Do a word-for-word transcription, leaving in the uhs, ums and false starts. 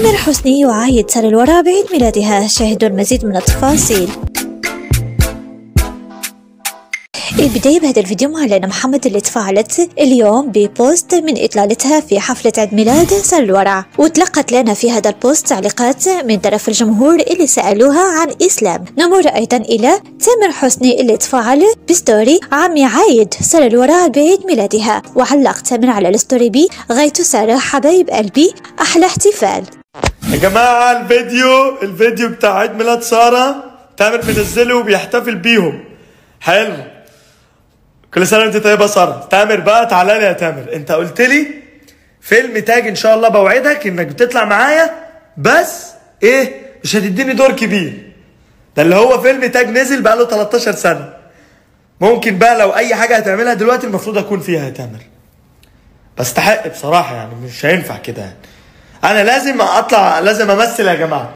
تامر حسني يعايد سارة الورع بعيد ميلادها، شاهدوا المزيد من التفاصيل. البداية بهذا الفيديو مع لنا محمد اللي تفاعلت اليوم ببوست من إطلالتها في حفلة عيد ميلاد سارة الورع، وتلقت لنا في هذا البوست تعليقات من طرف الجمهور اللي سألوها عن إسلام. نمر أيضا إلى تامر حسني اللي تفاعل بستوري عم يعايد سارة الورع بعيد ميلادها، وعلق تامر على الستوري بي: غايته سارة حبايب قلبي أحلى احتفال. يا جماعة الفيديو الفيديو بتاع عيد ميلاد سارة تامر منزله وبيحتفل بيهم. حلو، كل سنه وانت طيبه ساره. تامر بقى تعالى لي يا تامر، انت قلت لي فيلم تاج ان شاء الله، بوعدك انك بتطلع معايا، بس ايه مش هتديني دور كبير. ده اللي هو فيلم تاج نزل بقاله تلتاشر سنه. ممكن بقى لو اي حاجه هتعملها دلوقتي المفروض اكون فيها يا تامر. بستحق بصراحه، يعني مش هينفع كده يعني. انا لازم اطلع، لازم امثل يا جماعه.